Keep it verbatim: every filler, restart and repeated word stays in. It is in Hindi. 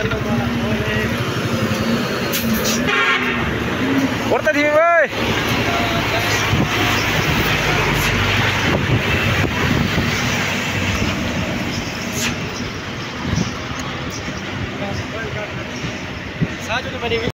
Porta di ơi. Sao cho tụi mày đi